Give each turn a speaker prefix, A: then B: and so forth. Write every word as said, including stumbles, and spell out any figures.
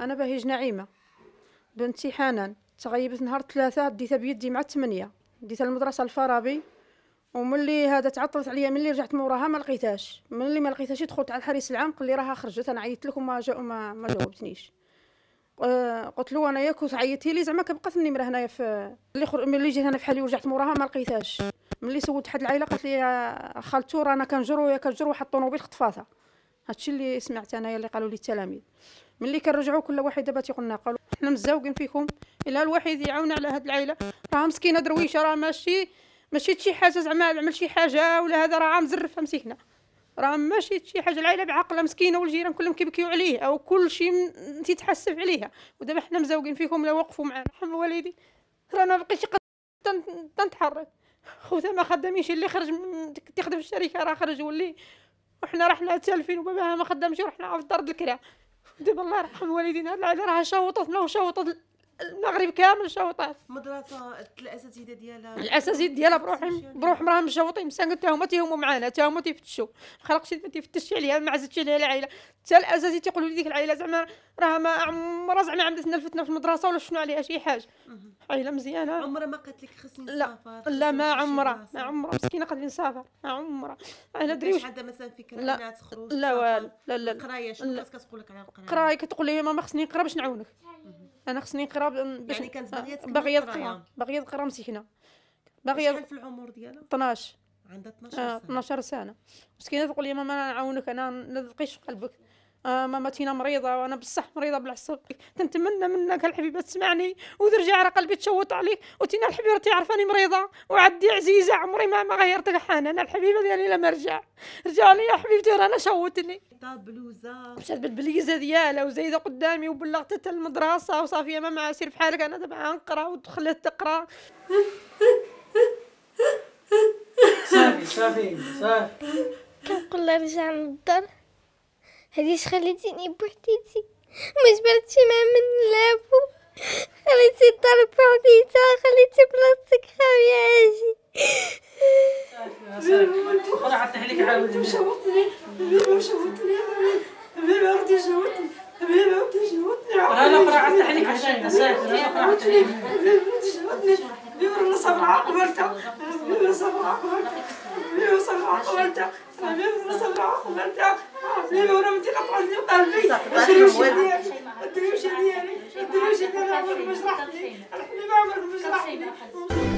A: انا بهيج نعيمه بنتي حنان تغيبت نهار ثلاثة، ديتها بيدي مع الثمانية، ديتها المدرسه الفارابي، وملي هذا تعطلت عليا ملي رجعت موراها ما لقيتهاش، ملي ما لقيتهاش دخلت على الحريص العام قال لي راها خرجت. انا عيطت لك وما جا ما, ما جاوبتنيش. آه قلت له انا ياك عيطتي لي زعما كبقات النمره هنايا في ملي خر... ملي جيت انا في حالي ورجعت موراها ما لقيتهاش. ملي سولت حد العائله قالت لي خالتو رانا كنجرو يا كنجرو واحد الطوموبيل خطفاتها. هادشي اللي سمعت انايا اللي قالوا لي التلاميذ. ملي كنرجعوا كل واحد دابا تيقول لنا قالوا حنا مزاوقين فيكم، الا الواحد يعاون على هاد العائله راه مسكينه درويشه، راه ماشي ماشي شي حاجه زعما عمل شي حاجه ولا هذا راه مزرفها مسكينه، راه ماشي شي حاجه العائله بعقله مسكينه والجيران كلهم كيبكيو عليه او كل شيء تيتحسف عليها. ودابا حنا مزاوقين فيكم لا وقفوا معنا. رحم والدي رانا بقيتي تنتحرك خوتها ما خدامينش، اللي خرج تيخدم في الشركه راه خرج ولي، وحنا رحنا تالفين وباباها ما خدامش ورحنا في دار الكرا. دابا الله يرحم والدينا هاد العائله راه شوطتنا وشوطت المغرب كامل شوطات.
B: مدرسه الاساتذه ديالها
A: الاساتذه ديالها بروحهم بروحهم راهم مشوطين مساكن، حتى هما تيهموا معانا حتى هما تيفتشوا، خلقش ما تيفتشش عليها ما عزتش عليها العائله. حتى الاساتذه تيقولوا لي ديك العائله زعما راه ما عمرها زعما عملت لنا الفتنه في المدرسه ولا شنو عليها شي حاجه. عائله مزيانه
B: عمرها ما قالت لك خصني نسافر؟
A: لا ما عمرها ما عمرها مسكينه قالت لي نسافر ما عمرها. انا دريوش
B: عندها مثلا فكره
A: لا
B: انها تخرج
A: لا والو لا لا
B: القرايه شنو كانت كتقول لك على القرايه؟
A: القرايه كتقول لي ماما خصني نقرا باش نعاونك. انا خصني نقرا باش
B: يعني كانت باغيه تكمل
A: باغيه
B: القرايه
A: تقرا باغيه تقرا مسكينه باغيه.
B: شحال في العمر ديالها؟
A: اثناش.
B: عندها اثناش
A: آه
B: سنه.
A: اثناش سنه مسكينه تقول لي ماما انا نعاونك انا نلقيش في قلبك. آه ماما تينا مريضه وانا بصح مريضه بالعصب، تنتمنى منك الحبيبه تسمعني وترجع على قلبي تشوط عليك وتينا الحبيبه تعرفاني مريضه وعدي عزيزه عمري ما ما غيرت حنان. انا الحبيبه ديالي لما رجع رجع لي يا حبيبتي رانا شوتني
B: بلوزه
A: مشات بالبليزه ديالها وزايده قدامي وبلغت حتى المدرسه وصافيه ماما سير بحالك انا دابا نقرا ودخلت تقرا.
C: صافي صافي صافي
D: كنقول لها رجع للدار هاديش خليتيني بوحديتي ما جبرتش مع من نلعبو، خليتي الدار بوحديتها خليتي بلاصتك خاويه اجي.
C: صافي صافي عطيه عليك عاود
A: مشوطني حبيبه مشوطني حبيبه عاودي جاوبتني حبيبه عاودي جاوبتني
C: انا اخرى عطيه عليك هدايا صافي انا اخرى عطيه عليك
A: حبيبه جاوبتني حبيبه راه صبر عقبالتها حبيبه صبر عقبالتها حبيبه صبر عقبالتها حبيبه صبر عقبالتها حبيبه وراه انت قطعتني قلبي. الدروشه ديالي الدروشه ديالي الدروشه ديالي عمرك ما جرحتني الحبيبه عمرك ما جرحتني.